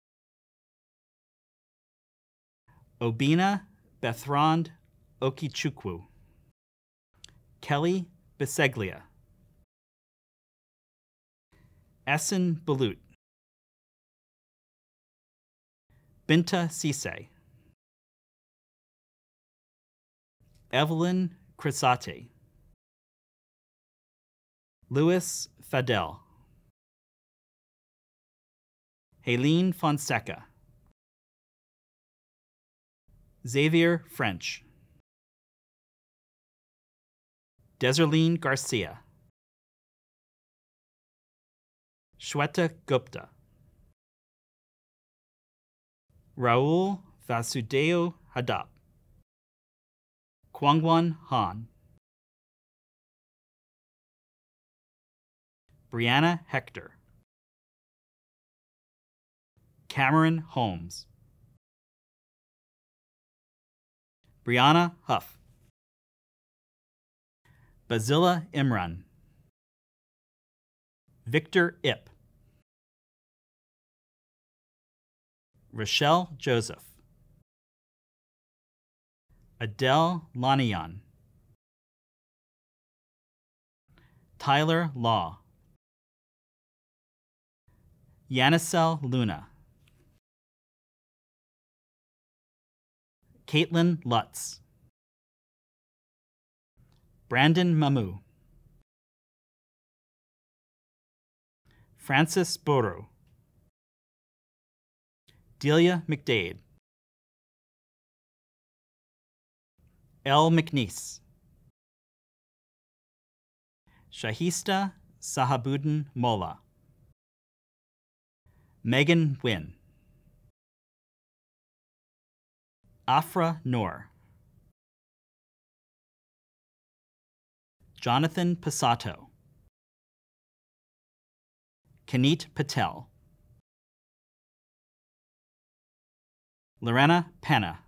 H: Obina Bethrand Okichukwu. Kelly Biseglia. Essen Balut. Binta Sise. Evelyn Crisate. Louis Fadel. Helene Fonseca. Xavier French. Deserline Garcia. Shweta Gupta. Raul Vasudeo Hadap. Kwangwon Han. Brianna Hector. Cameron Holmes. Brianna Huff. Basila Imran. Victor Ip. Rochelle Joseph. Adele Lanian. Tyler Law. Yanisel Luna. Caitlin Lutz. Brandon Mamu. Francis Boro. Delia McDade. Elle McNeese. Shahista Sahabuddin Molla. Megan Wynn. Afra Noor. Jonathan Passato. Kaneet Patel. Lorena Penna.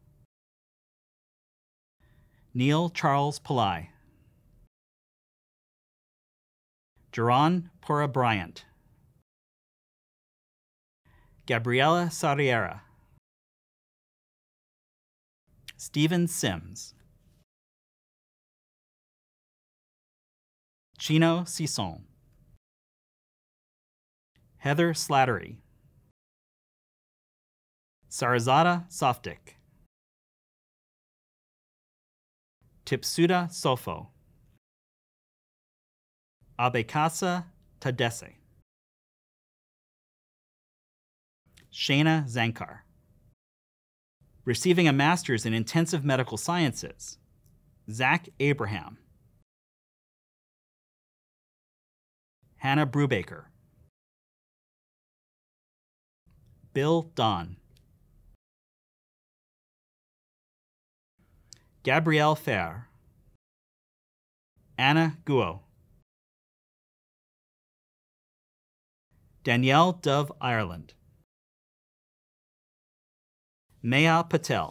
H: Neil Charles Pillai. Duran Pora Bryant. Gabriela Sarriera. Stephen Sims. Chino Sisson. Heather Slattery. Sarazada Softik. Tipsuda Sofo. Abekasa Tadesse. Shayna Zankar. Receiving a master's in intensive medical sciences, Zach Abraham. Hannah Brubaker. Bill Don. Gabrielle Fair. Anna Guo. Danielle Dove Ireland. Maya Patel.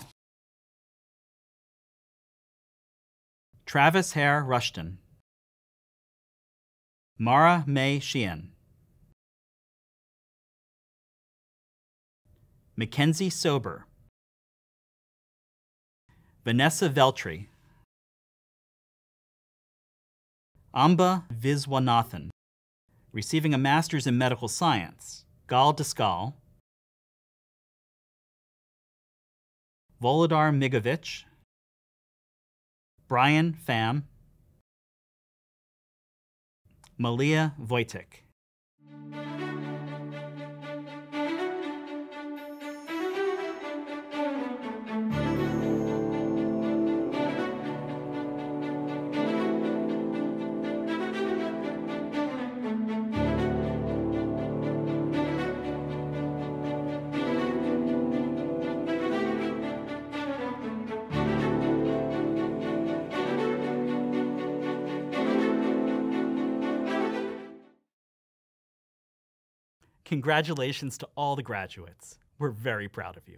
H: Travis Hare Rushton. Mara May Sheehan. Mackenzie Sober. Vanessa Veltri. Amba Viswanathan. Receiving a master's in medical science, Gal Daskal. Volodar Migovic. Brian Pham. Malia Wojtek. Congratulations to all the graduates. We're very proud of you.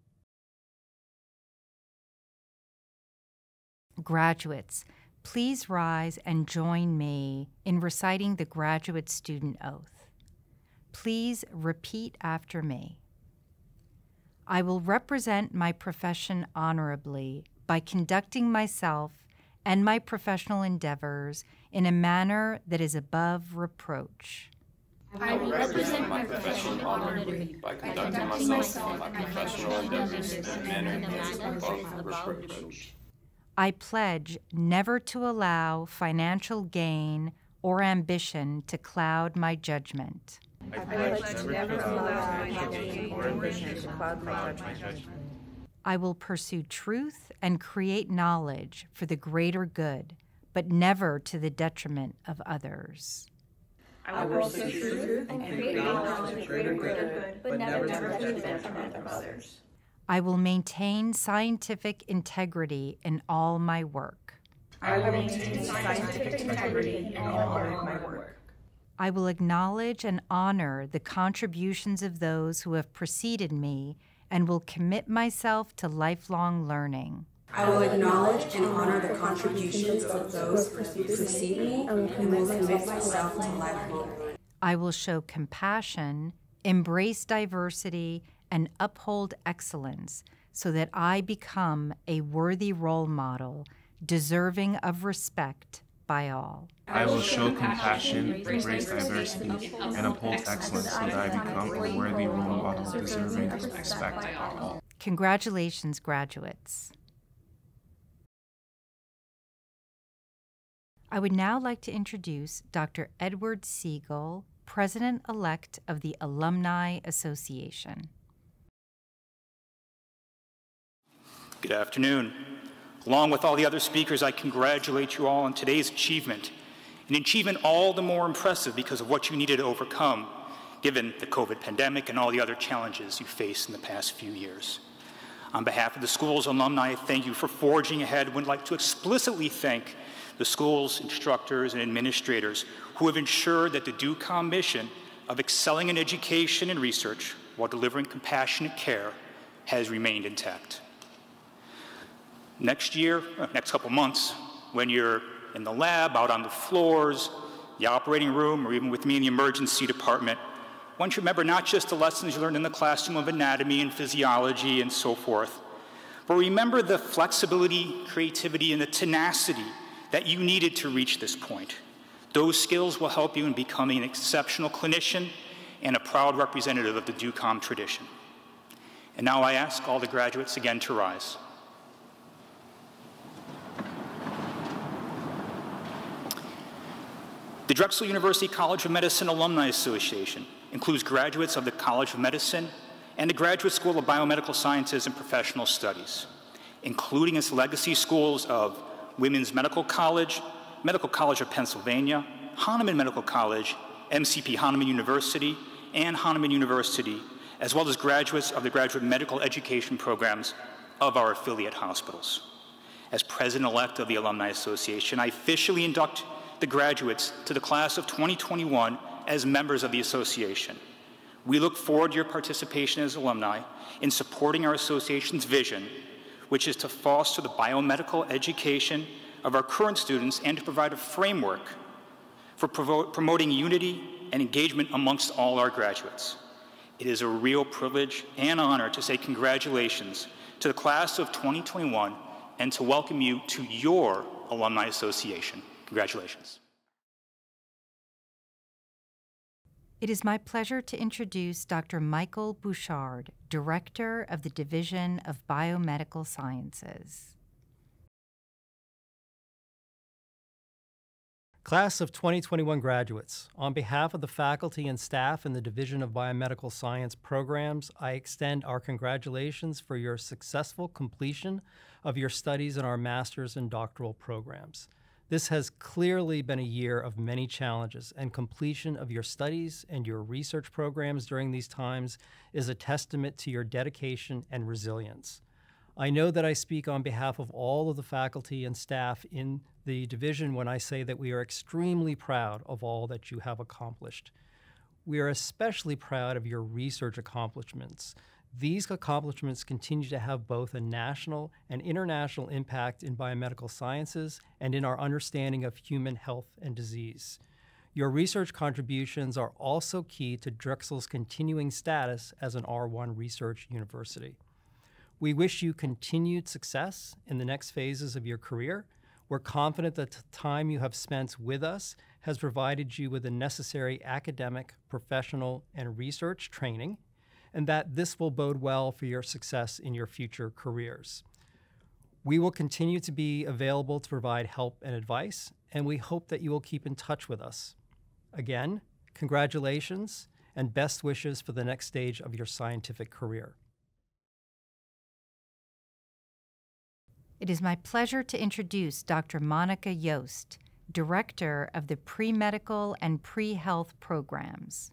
A: Graduates, please rise and join me in reciting the graduate student oath. Please repeat after me. I will represent my profession honorably by conducting myself and my professional endeavors in a manner that is above reproach.
J: I will represent my profession honorably by conducting myself and my professional endeavors in a manner that is above reproach.
A: I pledge never to allow financial gain or ambition to cloud my judgment.
J: I pledge never to allow financial gain or ambition to cloud my judgment.
A: I will pursue truth and create knowledge for the greater good, but never to the detriment of others.
J: I will pursue truth and create knowledge for the greater good, but never to the detriment of others.
A: I will maintain scientific integrity in all my work.
J: I will maintain scientific integrity in all of my work.
A: I will acknowledge and honor the contributions of those who have preceded me and will commit myself to lifelong learning.
K: I will acknowledge and honor the contributions of those who precede me and will commit myself to lifelong learning.
A: I will show compassion, embrace diversity, and uphold excellence so that I become a worthy role model, deserving of respect by all.
L: I will show compassion, embrace diversity, and uphold excellence so that I become a worthy role model, deserving of respect by all.
A: Congratulations, graduates. I would now like to introduce Doctor Edward Siegel, President-elect of the Alumni Association.
M: Good afternoon. Along with all the other speakers, I congratulate you all on today's achievement, an achievement all the more impressive because of what you needed to overcome, given the COVID pandemic and all the other challenges you faced in the past few years. On behalf of the school's alumni, I thank you for forging ahead. I would like to explicitly thank the school's instructors and administrators who have ensured that the DUCOM mission of excelling in education and research while delivering compassionate care has remained intact. Next year, next couple months, when you're in the lab, out on the floors, the operating room, or even with me in the emergency department, one should remember not just the lessons you learned in the classroom of anatomy and physiology and so forth, but remember the flexibility, creativity, and the tenacity that you needed to reach this point. Those skills will help you in becoming an exceptional clinician and a proud representative of the DUCOM tradition. And now I ask all the graduates again to rise. The Drexel University College of Medicine Alumni Association includes graduates of the College of Medicine and the Graduate School of Biomedical Sciences and Professional Studies, including its legacy schools of Women's Medical College, Medical College of Pennsylvania, Hahnemann Medical College, M C P Hahnemann University, and Hahnemann University, as well as graduates of the graduate medical education programs of our affiliate hospitals. As president-elect of the Alumni Association, I officially induct the graduates to the class of twenty twenty-one as members of the association. We look forward to your participation as alumni in supporting our association's vision, which is to foster the biomedical education of our current students and to provide a framework for provo- promoting unity and engagement amongst all our graduates. It is a real privilege and honor to say congratulations to the class of twenty twenty-one and to welcome you to your Alumni Association. Congratulations.
A: It is my pleasure to introduce Doctor Michael Bouchard, Director of the Division of Biomedical Sciences.
N: Class of twenty twenty-one graduates, on behalf of the faculty and staff in the Division of Biomedical Science programs, I extend our congratulations for your successful completion of your studies in our master's and doctoral programs. This has clearly been a year of many challenges, and completion of your studies and your research programs during these times is a testament to your dedication and resilience. I know that I speak on behalf of all of the faculty and staff in the division when I say that we are extremely proud of all that you have accomplished. We are especially proud of your research accomplishments. These accomplishments continue to have both a national and international impact in biomedical sciences and in our understanding of human health and disease. Your research contributions are also key to Drexel's continuing status as an R one research university. We wish you continued success in the next phases of your career. We're confident that the time you have spent with us has provided you with the necessary academic, professional, and research training, and that this will bode well for your success in your future careers. We will continue to be available to provide help and advice, and we hope that you will keep in touch with us. Again, congratulations and best wishes for the next stage of your scientific career.
A: It is my pleasure to introduce Doctor Monica Yost, Director of the Pre-Medical and Pre-Health Programs.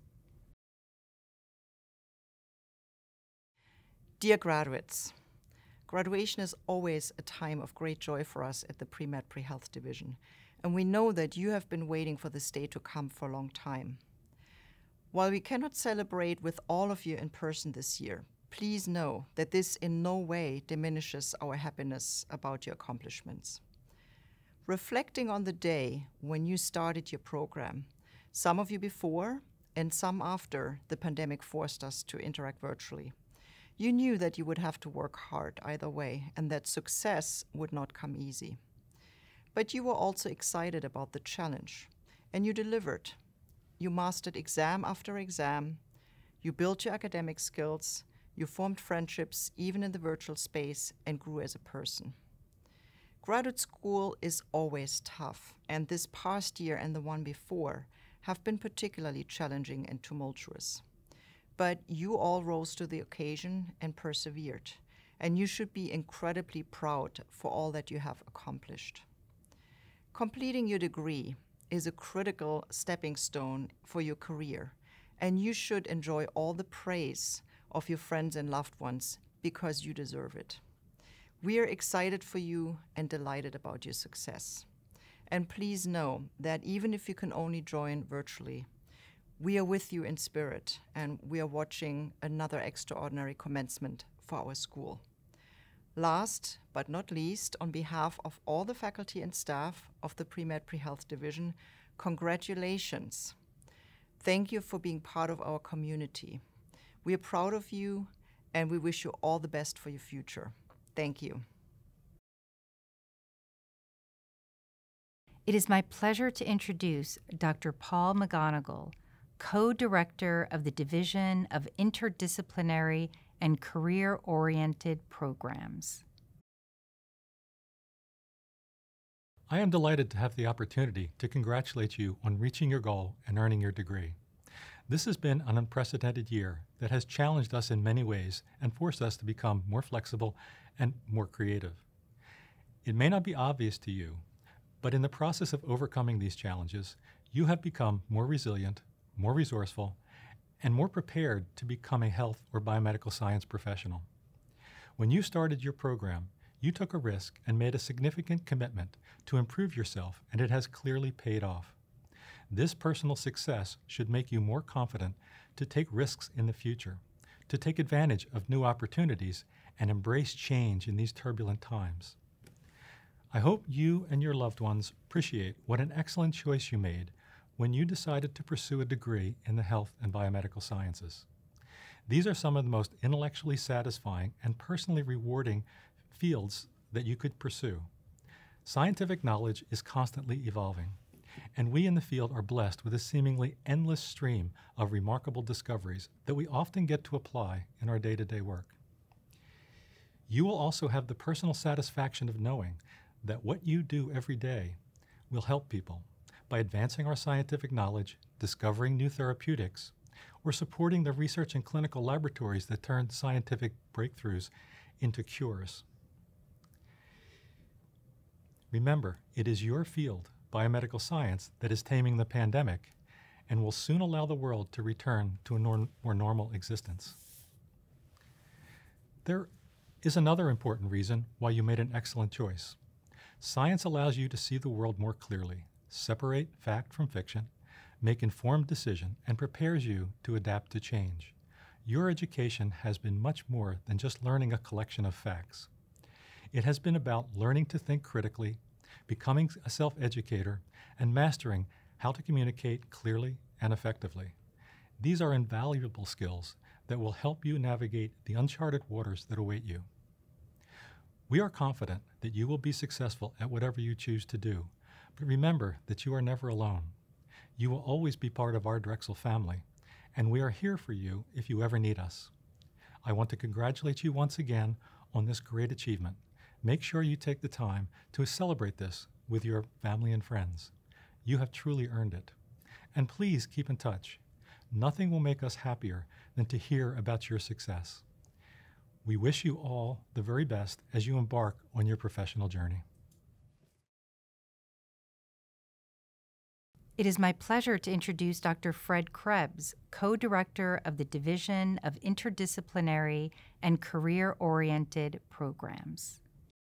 O: Dear graduates, graduation is always a time of great joy for us at the Pre-Med Pre-Health Division, and we know that you have been waiting for this day to come for a long time. While we cannot celebrate with all of you in person this year, please know that this in no way diminishes our happiness about your accomplishments. Reflecting on the day when you started your program, some of you before and some after the pandemic forced us to interact virtually, you knew that you would have to work hard either way and that success would not come easy. But you were also excited about the challenge, and you delivered. You mastered exam after exam, you built your academic skills, you formed friendships even in the virtual space and grew as a person. Graduate school is always tough, and this past year and the one before have been particularly challenging and tumultuous. But you all rose to the occasion and persevered, and you should be incredibly proud for all that you have accomplished. Completing your degree is a critical stepping stone for your career, and you should enjoy all the praise of your friends and loved ones because you deserve it. We are excited for you and delighted about your success. And please know that even if you can only join virtually, we are with you in spirit, and we are watching another extraordinary commencement for our school. Last but not least, on behalf of all the faculty and staff of the Pre-Med Pre-Health Division, congratulations. Thank you for being part of our community. We are proud of you, and we wish you all the best for your future. Thank you.
A: It is my pleasure to introduce Doctor Paul McGonigal, Co-Director of the Division of Interdisciplinary and Career-Oriented Programs.
P: I am delighted to have the opportunity to congratulate you on reaching your goal and earning your degree. This has been an unprecedented year that has challenged us in many ways and forced us to become more flexible and more creative. It may not be obvious to you, but in the process of overcoming these challenges, you have become more resilient, more resourceful, and more prepared to become a health or biomedical science professional. When you started your program, you took a risk and made a significant commitment to improve yourself, and it has clearly paid off. This personal success should make you more confident to take risks in the future, to take advantage of new opportunities, and embrace change in these turbulent times. I hope you and your loved ones appreciate what an excellent choice you made when you decided to pursue a degree in the health and biomedical sciences. These are some of the most intellectually satisfying and personally rewarding fields that you could pursue. Scientific knowledge is constantly evolving, and we in the field are blessed with a seemingly endless stream of remarkable discoveries that we often get to apply in our day-to-day work. You will also have the personal satisfaction of knowing that what you do every day will help people by advancing our scientific knowledge, discovering new therapeutics, or supporting the research and clinical laboratories that turn scientific breakthroughs into cures. Remember, it is your field, biomedical science, that is taming the pandemic and will soon allow the world to return to a nor- more normal existence. There is another important reason why you made an excellent choice. Science allows you to see the world more clearly, separate fact from fiction, make informed decisions, and prepares you to adapt to change. Your education has been much more than just learning a collection of facts. It has been about learning to think critically, becoming a self-educator, and mastering how to communicate clearly and effectively. These are invaluable skills that will help you navigate the uncharted waters that await you. We are confident that you will be successful at whatever you choose to do, but remember that you are never alone. You will always be part of our Drexel family, and we are here for you if you ever need us. I want to congratulate you once again on this great achievement. Make sure you take the time to celebrate this with your family and friends. You have truly earned it. And please keep in touch. Nothing will make us happier than to hear about your success. We wish you all the very best as you embark on your professional journey.
A: It is my pleasure to introduce Doctor Fred Krebs, co-director of the Division of Interdisciplinary and Career-Oriented Programs.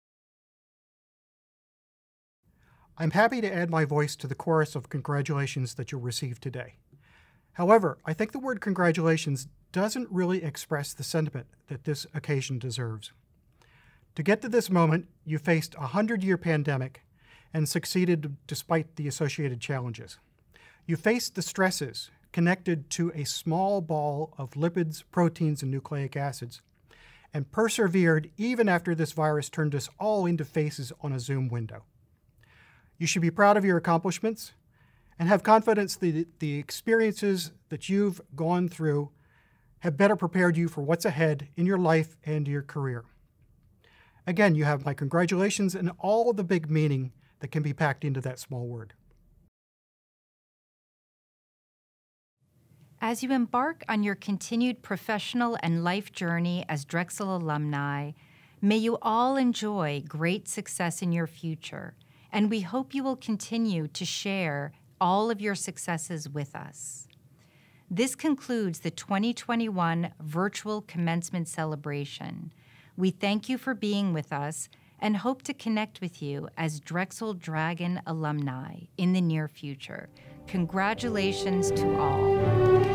Q: I'm happy to add my voice to the chorus of congratulations that you'll receive today. However, I think the word congratulations doesn't really express the sentiment that this occasion deserves. To get to this moment, you faced a hundred-year pandemic and succeeded despite the associated challenges. You faced the stresses connected to a small ball of lipids, proteins, and nucleic acids, and persevered even after this virus turned us all into faces on a Zoom window. You should be proud of your accomplishments and have confidence that the experiences that you've gone through have better prepared you for what's ahead in your life and your career. Again, you have my congratulations and all the big meaning that can be packed into that small word.
A: As you embark on your continued professional and life journey as Drexel alumni, may you all enjoy great success in your future, and we hope you will continue to share all of your successes with us. This concludes the twenty twenty-one virtual commencement celebration. We thank you for being with us and hope to connect with you as Drexel Dragon alumni in the near future. Congratulations to all.